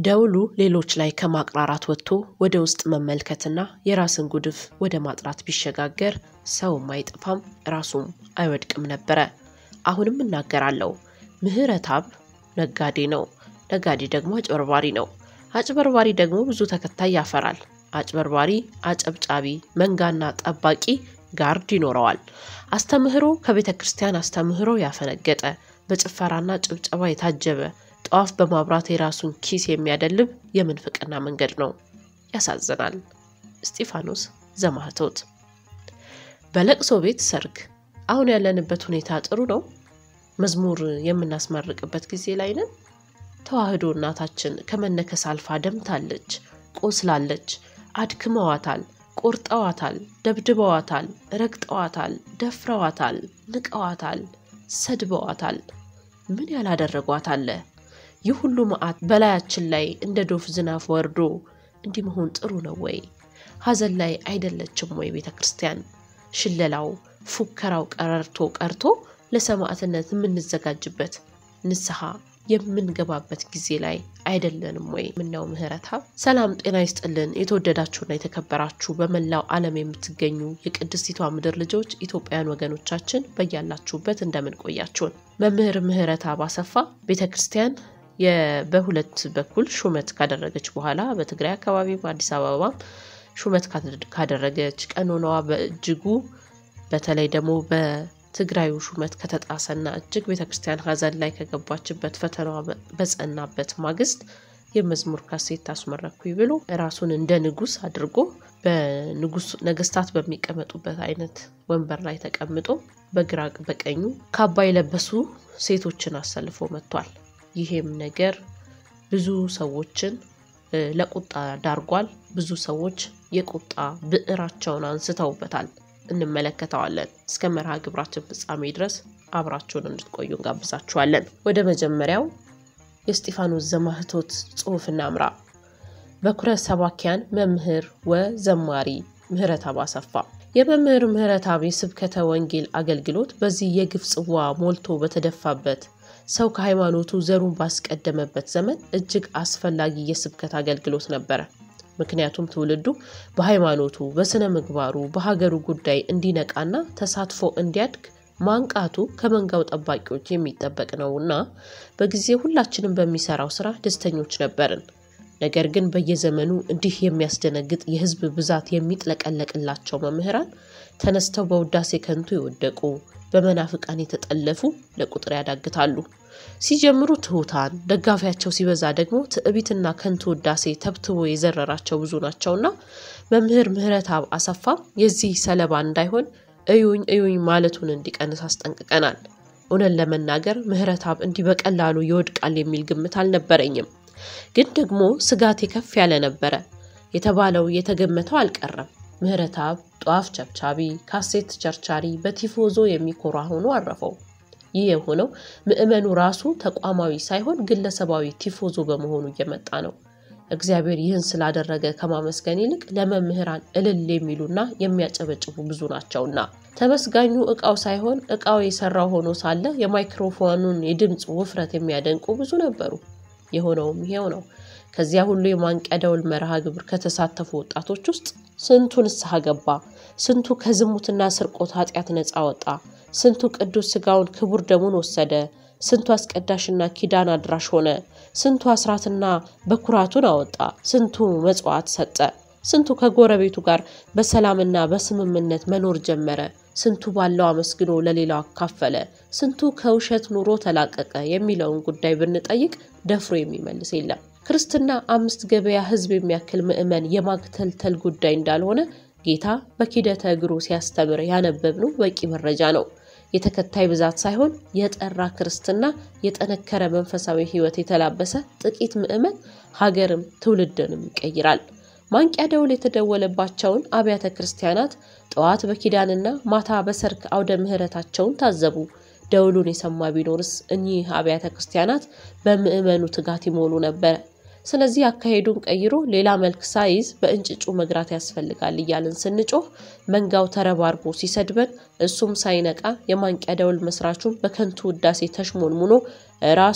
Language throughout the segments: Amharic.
ደውሉ ሌሎች ላይ ከማቅራራት ወጥቶ ወደ ውስጥ መመልከትና የራስን ጉድፍ ወደ ማጥራት ቢሸጋገር ሰውም አይጠፋም ራሱም አይወድቅም ነበር። አሁንም እናገራለሁ ምህረተአብ ነጋዴ ነው። ነጋዴ ደግሞ አጭበርባሪ ነው። አጭበርባሪ ደግሞ ብዙ ተከታይ ያፈራል። አጭበርባሪ አጨብጫቢ መንጋና ጠባቂ ጋርድ ይኖረዋል። አስተምህሮ ከቤተክርስቲያን አስተምህሮ ያፈነገጠ በጭፈራና ጭብጨባ የታጀበ ጧፍ በማብራት የራሱን ኪስ የሚያደልብ የምንፍቅና መንገድ ነው። ያሳዝናል። እስጢፋኖስ ዘማህቶት። በለቅሶ ቤት ሰርግ። አሁን ያለንበት ሁኔታ ጥሩ ነው? መዝሙር የምናስመርቅበት ጊዜ ላይ ነን? ተዋህዶ እናታችን ከመነከስ አልፋ ደምታለች፣ ቆስላለች፣ አድክመዋታል፣ ቆርጠዋታል፣ ደብድበዋታል፣ ረግጠዋታል፣ ደፍረዋታል፣ ንቀዋታል፣ ሰድበዋታል። ምን ያላደረጓት አለ? ይህ ሁሉ መዓት በላያችን ላይ እንደ ዶፍ ዝናብ ወርዶ እንዲህ መሆን ጥሩ ነው ወይ? ሐዘን ላይ አይደለችም ወይ ቤተክርስቲያን? ሽለላው ፉከራው ቀርቶ ለሰማዕትነት የምንዘጋጅበት ንስሐ የምንገባበት ጊዜ ላይ አይደለንም ወይ? ምነው ምህረተአብ። ሰላም ጤና ይስጥልን። የተወደዳችሁና የተከበራችሁ በመላው ዓለም የምትገኙ የቅድስቲቷ ምድር ልጆች ኢትዮጵያውያን ወገኖቻችን በያላችሁበት እንደምን ቆያችሁን? መምህር ምህረተአብ አሰፋ ቤተክርስቲያን በሁለት በኩል ሹመት ካደረገች በኋላ በትግራይ አካባቢ በአዲስ አበባ ሹመት ካደረገች ቀኖናዋ በእጅጉ በተለይ ደግሞ በትግራዩ ሹመት ከተጣሰና እጅግ ቤተክርስቲያን ሐዘን ላይ ከገባችበት ፈተናዋ በጸናበት ማግስት የመዝሙር ካሴት አስመረኩኝ ብሎ ራሱን እንደ ንጉስ አድርጎ በንጉስ ነገስታት በሚቀመጡበት አይነት ወንበር ላይ ተቀምጦ በግራ በቀኙ ካባ የለበሱ ሴቶችን አሰልፎ መጥቷል። ይሄም ነገር ብዙ ሰዎችን ለቁጣ ዳርጓል። ብዙ ሰዎች የቁጣ ብዕራቸውን አንስተውበታል። እንመለከተዋለን። እስከ መርሃ ግብራችን ፍጻሜ ድረስ አብራችሁን እንድትቆዩ እንጋብዛችኋለን። ወደ መጀመሪያው የእስጢፋኖስ ዘማህቶት ጽሑፍ እናምራ። በኩረ ሰባኪያን መምህር ወዘማሪ ምህረተአብ አሰፋ። የመምህር ምህረተአብ የስብከተ ወንጌል አገልግሎት በዚህ የግፍ ጽዋ ሞልቶ በተደፋበት ሰው ከሃይማኖቱ ዘሩን ባስቀደመበት ዘመን እጅግ አስፈላጊ የስብከት አገልግሎት ነበር። ምክንያቱም ትውልዱ በሃይማኖቱ በስነ ምግባሩ በሀገሩ ጉዳይ እንዲነቃና ተሳትፎ እንዲያድግ ማንቃቱ ከመንጋው ጠባቂዎች የሚጠበቅ ነውና በጊዜው ሁላችንም በሚሰራው ስራ ደስተኞች ነበርን። ነገር ግን በየዘመኑ እንዲህ የሚያስደነግጥ የህዝብ ብዛት የሚጥለቀለቅላቸው መምህራን ተነስተው በውዳሴ ከንቱ ይወደቁ በመናፍቃን የተጠለፉ ለቁጥር ያዳግታሉ። ሲጀምሩ ትሁታን ደጋፊያቸው ሲበዛ ደግሞ ትዕቢትና ከንቱ ውዳሴ ተብትቦ የዘረራቸው ብዙ ናቸውና መምህር ምህረተአብ አሰፋ የዚህ ሰለባ እንዳይሆን እዩኝ ማለቱን እንዲቀንስ አስጠንቅቀናል። እውነት ለመናገር ምህረተአብ እንዲህ በቀላሉ ይወድቃል የሚል ግምት አልነበረኝም። ግን ደግሞ ስጋቴ ከፍ ያለ ነበር። የተባለው የተገመተው አልቀረም። ምህረተአብ ጧፍ ቸብቻቢ ካሴት ቸርቻሪ በቲፎዞ የሚኮራ ሆኖ አረፈው። ይህ የሆነው ምእመኑ ራሱ ተቋማዊ ሳይሆን ግለሰባዊ ቲፎዞ በመሆኑ እየመጣ ነው። እግዚአብሔር ይህን ስላደረገ ከማመስገን ይልቅ ለመምህራን እልል የሚሉና የሚያጨበጭቡ ብዙ ናቸውና ተመስጋኙ እቃው ሳይሆን እቃው የሰራው ሆኖ ሳለ የማይክሮፎኑን የድምጽ ውፍረት የሚያደንቁ ብዙ ነበሩ። የሆነውም ይሄው ነው። ከዚያ ሁሉ የማንቂያ ደውል መርሃ ግብር ከተሳተፉ ወጣቶች ውስጥ ስንቱ ንስሐ ገባ? ስንቱ ከዝሙትና ስርቆት ኃጢአት ነፃ ወጣ? ስንቱ ቅዱስ ስጋውን ክቡር ደሙን ወሰደ? ስንቱ አስቀዳሽና ኪዳን አድራሽ ሆነ? ስንቱ አስራትና በኩራቱን አወጣ? ስንቱ መጽዋዕት ሰጠ? ስንቱ ከጎረቤቱ ጋር በሰላምና በስምምነት መኖር ጀመረ? ስንቱ ባለው አመስግኖ ለሌላው አካፈለ? ስንቱ ከውሸት ኑሮ ተላቀቀ? የሚለውን ጉዳይ ብንጠይቅ ደፍሮ የሚመልስ የለም። ክርስትና 5 ገበያ ህዝብ የሚያክል ምእመን የማግተልተል ጉዳይ እንዳልሆነ ጌታ በኪደተ እግሩ ሲያስተምር ያነበብነው በቂ መረጃ ነው። የተከታይ ብዛት ሳይሆን የጠራ ክርስትና የጠነከረ መንፈሳዊ ህይወት የተላበሰ ጥቂት ምእመን ሀገርም ትውልድንም ይቀይራል። ማንቂያ ደውል የተደወለባቸውን አብያተ ክርስቲያናት ጠዋት በኪዳንና ማታ በሰርክ አውደ ምህረታቸውን ታዘቡ። ደውሉን የሰማ ቢኖርስ እኚህ አብያተ ክርስቲያናት በምእመኑ ትጋት ይሞሉ ነበር። ስለዚህ አካሄዱን ቀይሮ ሌላ መልክ ሳይዝ በእንጭጩ መግራት ያስፈልጋል እያልን ስንጮህ መንጋው ተረባርቦ ሲሰድበን እሱም ሳይነቃ የማንቂያ ደውል መስራቹን በከንቱ ውዳሴ ተሽሞንሙኖ ራሱን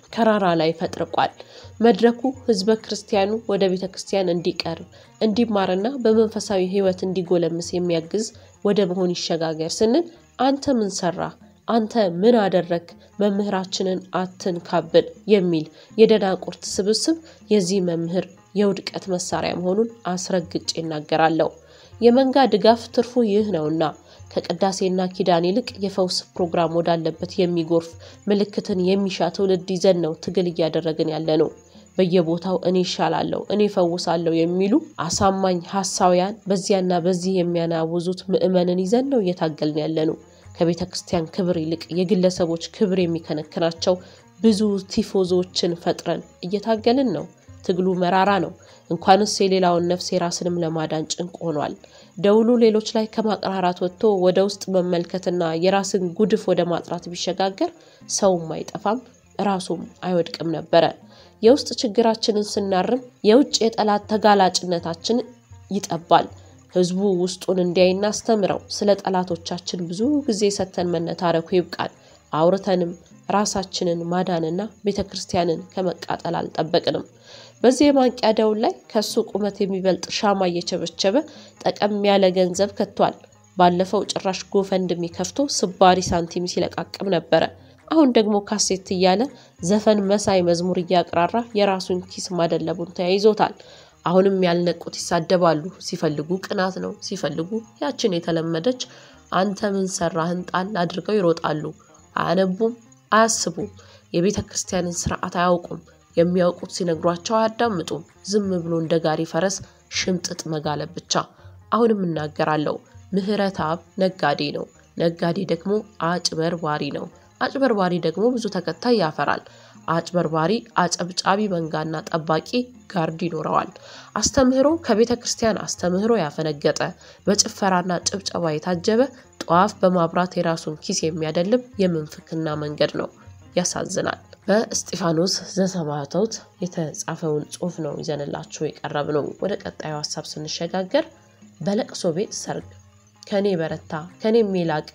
ከራራ ላይ ፈጥርቋል። መድረኩ ህዝበ ክርስቲያኑ ወደ ቤተክርስቲያን እንዲቀርብ እንዲማርና በመንፈሳዊ ህይወት እንዲጎለምስ የሚያግዝ ወደ መሆን ይሸጋገር ስንል አንተ ምን ሰራ አንተ ምን አደረክ መምህራችንን አትንካብን የሚል የደናቁርት ስብስብ የዚህ መምህር የውድቀት መሳሪያ መሆኑን አስረግጬ እናገራለሁ። የመንጋ ድጋፍ ትርፉ ይህ ነውና ከቅዳሴና ኪዳን ይልቅ የፈውስ ፕሮግራም ወዳለበት የሚጎርፍ ምልክትን የሚሻ ትውልድ ይዘን ነው ትግል እያደረግን ያለነው። በየቦታው እኔ ይሻላለሁ እኔ ፈውሳለሁ የሚሉ አሳማኝ ሐሳውያን በዚያና በዚህ የሚያናውዙት ምእመንን ይዘን ነው እየታገልን ያለነው። ከቤተክርስቲያን ክብር ይልቅ የግለሰቦች ክብር የሚከነክናቸው ብዙ ቲፎዞችን ፈጥረን እየታገልን ነው። ትግሉ መራራ ነው። እንኳንስ የሌላውን ነፍስ የራስንም ለማዳን ጭንቅ ሆኗል። ደውሉ ሌሎች ላይ ከማቅራራት ወጥቶ ወደ ውስጥ መመልከትና የራስን ጉድፍ ወደ ማጥራት ቢሸጋገር ሰውም አይጠፋም ራሱም አይወድቅም ነበር። የውስጥ ችግራችንን ስናርም የውጭ የጠላት ተጋላጭነታችን ይጠባል። ህዝቡ ውስጡን እንዲያይና አስተምረው ስለ ጠላቶቻችን ብዙ ጊዜ ሰተን መነታረኩ ይብቃል። አውርተንም ራሳችንን ማዳንና ቤተክርስቲያንን ከመቃጠል አልጠበቅንም። በዚህ ማንቂያ ደውል ላይ ከሱ ቁመት የሚበልጥ ሻማ እየቸበቸበ ጠቀም ያለ ገንዘብ ከቷል። ባለፈው ጭራሽ ጎፈንድሚ ከፍቶ ስባሪ ሳንቲም ሲለቃቅም ነበር። አሁን ደግሞ ካሴት እያለ ዘፈን መሳይ መዝሙር እያቀራራ የራሱን ኪስ ማደለቡን ተያይዞታል። አሁንም ያልነቁት ይሳደባሉ። ሲፈልጉ ቅናት ነው፣ ሲፈልጉ ያችን የተለመደች አንተ ምን ሰራህን ጣል አድርገው ይሮጣሉ። አያነቡም፣ አያስቡም፣ የቤተክርስቲያንን ሥርዓት አያውቁም። የሚያውቁት ሲነግሯቸው አያዳምጡም። ዝም ብሎ እንደ ጋሪ ፈረስ ሽምጥጥ መጋለብ ብቻ። አሁንም እናገራለሁ፣ ምህረተአብ ነጋዴ ነው፣ ነጋዴ ደግሞ አጭበርባሪ ነው። አጭበርባሪ ደግሞ ብዙ ተከታይ ያፈራል። አጭበርባሪ አጨብጫቢ መንጋና ጠባቂ ጋርድ ይኖረዋል። አስተምህሮ ከቤተክርስቲያን አስተምህሮ ያፈነገጠ በጭፈራና ጭብጨባ የታጀበ ጧፍ በማብራት የራሱን ኪስ የሚያደልብ የምንፍቅና መንገድ ነው። ያሳዝናል። በእስጢፋኖስ ዘሰማዕታት የተጻፈውን ጽሑፍ ነው ይዘንላችሁ የቀረብነው። ወደ ቀጣዩ ሐሳብ ስንሸጋገር በለቅሶ ቤት ሰርግ ከኔ በረታ ከኔም የላቀ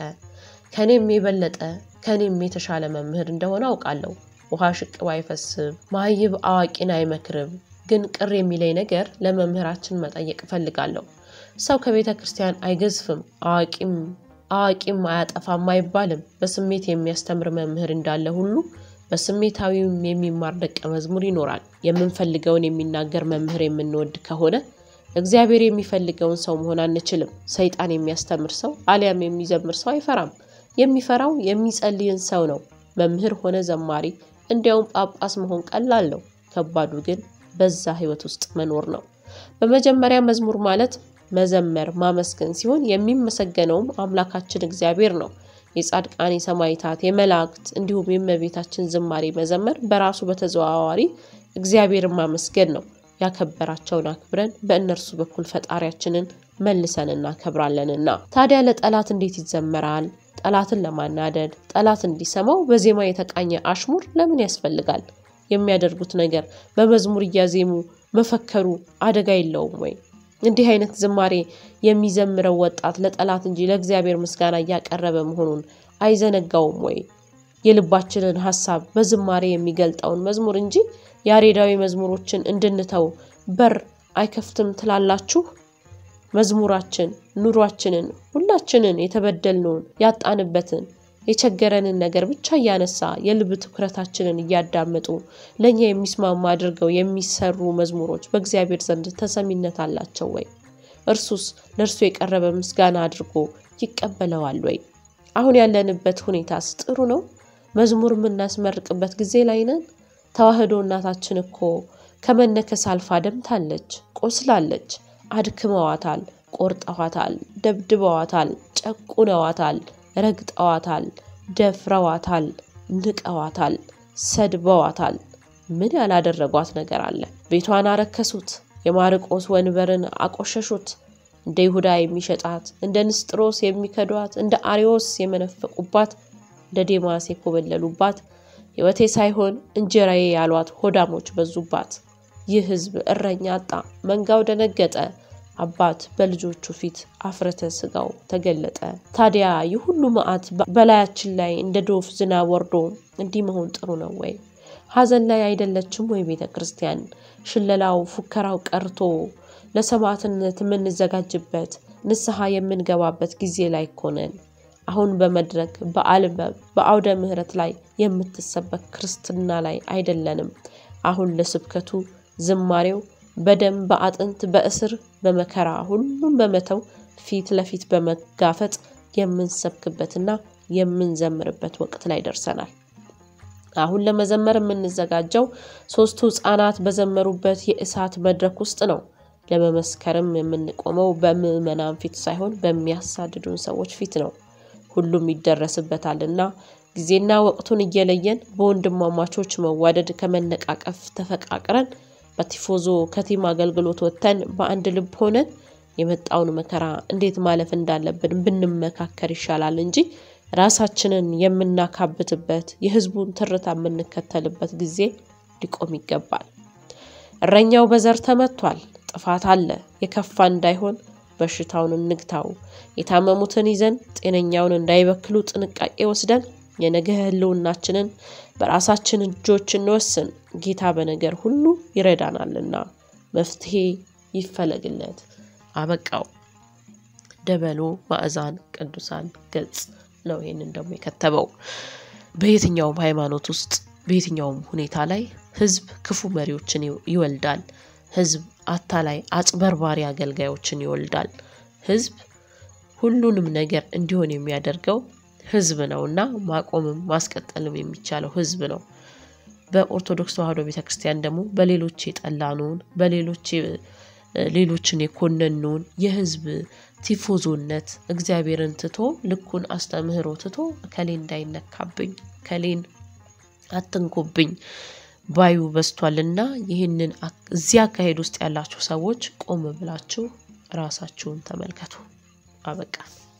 ከኔም የበለጠ ከኔም የተሻለ መምህር እንደሆነ አውቃለሁ። ውሃ ሽቅብ አይፈስም ማይብ አዋቂን አይመክርም። ግን ቅር የሚለኝ ነገር ለመምህራችን መጠየቅ ፈልጋለሁ። ሰው ከቤተክርስቲያን አይገዝፍም አዋቂም አያጠፋም አይባልም። በስሜት የሚያስተምር መምህር እንዳለ ሁሉ በስሜታዊም የሚማር ደቀ መዝሙር ይኖራል። የምንፈልገውን የሚናገር መምህር የምንወድ ከሆነ እግዚአብሔር የሚፈልገውን ሰው መሆን አንችልም። ሰይጣን የሚያስተምር ሰው አሊያም የሚዘምር ሰው አይፈራም። የሚፈራው የሚጸልይን ሰው ነው። መምህር ሆነ ዘማሪ እንዲያውም ጳጳስ መሆን ቀላል ነው። ከባዱ ግን በዛ ህይወት ውስጥ መኖር ነው። በመጀመሪያ መዝሙር ማለት መዘመር ማመስገን ሲሆን የሚመሰገነውም አምላካችን እግዚአብሔር ነው። የጻድቃን የሰማዕታት የመላእክት እንዲሁም የእመቤታችን ዝማሬ መዘመር በራሱ በተዘዋዋሪ እግዚአብሔርን ማመስገን ነው። ያከበራቸውን አክብረን በእነርሱ በኩል ፈጣሪያችንን መልሰን እናከብራለንና። ታዲያ ለጠላት እንዴት ይዘመራል? ጠላትን ለማናደድ ጠላት እንዲሰማው በዜማ የተቃኘ አሽሙር ለምን ያስፈልጋል? የሚያደርጉት ነገር በመዝሙር እያዜሙ መፈከሩ አደጋ የለውም ወይ? እንዲህ አይነት ዝማሬ የሚዘምረው ወጣት ለጠላት እንጂ ለእግዚአብሔር ምስጋና ያቀረበ መሆኑን አይዘነጋውም ወይ? የልባችንን ሐሳብ በዝማሬ የሚገልጣውን መዝሙር እንጂ ያሬዳዊ መዝሙሮችን እንድንተው በር አይከፍትም ትላላችሁ? መዝሙራችን ኑሯችንን ሁላችንን የተበደልነውን ያጣንበትን የቸገረንን ነገር ብቻ ያነሳ የልብ ትኩረታችንን ያዳመጡ ለኛ የሚስማማ አድርገው የሚሰሩ መዝሙሮች በእግዚአብሔር ዘንድ ተሰሚነት አላቸው ወይ? እርሱስ ለርሱ የቀረበ ምስጋና አድርጎ ይቀበለዋል ወይ? አሁን ያለንበት ሁኔታስ ጥሩ ነው? መዝሙር ምናስመርቅበት ጊዜ ላይ ነን? ተዋህዶ እናታችን እኮ ከመነከስ አልፋ ደምታለች፣ ቆስላለች። አድክመዋታል፣ ቆርጠዋታል፣ ደብድበዋታል፣ ጨቁነዋታል፣ ረግጠዋታል፣ ደፍረዋታል፣ ንቀዋታል፣ ሰድበዋታል። ምን ያላደረጓት ነገር አለ? ቤቷን አረከሱት፣ የማርቆስ ወንበርን አቆሸሹት። እንደ ይሁዳ የሚሸጣት፣ እንደ ንስጥሮስ የሚከዷት፣ እንደ አሪዮስ የመነፈቁባት፣ እንደ ዴማስ የኮበለሉባት፣ ሕይወቴ ሳይሆን እንጀራዬ ያሏት ሆዳሞች በዙባት። ይህ ሕዝብ እረኛ አጣ፣ መንጋው ደነገጠ። አባት በልጆቹ ፊት አፍረተ ስጋው ተገለጠ። ታዲያ ይህ ሁሉ መዓት በላያችን ላይ እንደ ዶፍ ዝናብ ወርዶ እንዲህ መሆን ጥሩ ነው ወይ? ሐዘን ላይ አይደለችም ወይ ቤተክርስቲያን? ሽለላው ፉከራው ቀርቶ ለሰማዕትነት የምንዘጋጅበት ንስሐ የምንገባበት ጊዜ ላይ ኮነን። አሁን በመድረክ በአልበም በአውደ ምህረት ላይ የምትሰበክ ክርስትና ላይ አይደለንም። አሁን ለስብከቱ ዝማሬው በደም በአጥንት በእስር በመከራ ሁሉም በመተው ፊት ለፊት በመጋፈጥ የምንሰብክበትና የምንዘምርበት ወቅት ላይ ደርሰናል። አሁን ለመዘመር የምንዘጋጀው ሶስቱ ሕፃናት በዘመሩበት የእሳት መድረክ ውስጥ ነው። ለመመስከርም የምንቆመው በምዕመናን ፊት ሳይሆን በሚያሳድዱን ሰዎች ፊት ነው። ሁሉም ይደረስበታልና ጊዜና ወቅቱን እየለየን በወንድማማቾች መዋደድ ከመነቃቀፍ ተፈቃቅረን በቲፎዞ ከቲም አገልግሎት ወጥተን በአንድ ልብ ሆነን የመጣውን መከራ እንዴት ማለፍ እንዳለብን ብንመካከር ይሻላል እንጂ ራሳችንን የምናካብትበት የህዝቡን ትርታ የምንከተልበት ጊዜ ሊቆም ይገባል። እረኛው በዘር ተመቷል። ጥፋት አለ። የከፋ እንዳይሆን በሽታውን እንግታው። የታመሙትን ይዘን ጤነኛውን እንዳይበክሉ ጥንቃቄ ወስደን የነገ ህልውናችንን በራሳችን እጆች እንወስን። ጌታ በነገር ሁሉ ይረዳናልና መፍትሄ ይፈለግለት። አበቃው። ደበሎ ማዕዛን ቅዱሳን ገጽ ነው ይሄንን ደግሞ የከተበው። በየትኛውም ሃይማኖት ውስጥ በየትኛውም ሁኔታ ላይ ህዝብ ክፉ መሪዎችን ይወልዳል። ህዝብ አታላይ አጭበርባሪ አገልጋዮችን ይወልዳል። ህዝብ ሁሉንም ነገር እንዲሆን የሚያደርገው ህዝብ ነውና ማቆምም ማስቀጠልም የሚቻለው ህዝብ ነው። በኦርቶዶክስ ተዋሕዶ ቤተክርስቲያን ደግሞ በሌሎች የጠላኑን ሌሎችን የኮነኑን የህዝብ ቲፎዞነት እግዚአብሔርን ትቶ ልኩን አስተምህሮ ትቶ ከሌ እንዳይነካብኝ ከሌን አትንኩብኝ ባዩ በስቷልና ይህንን እዚያ አካሄድ ውስጥ ያላችሁ ሰዎች ቆም ብላችሁ ራሳችሁን ተመልከቱ። አበቃ።